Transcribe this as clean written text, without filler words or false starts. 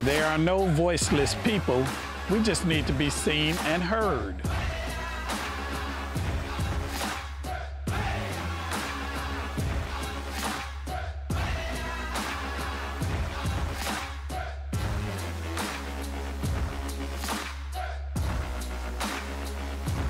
There are no voiceless people. We just need to be seen and heard.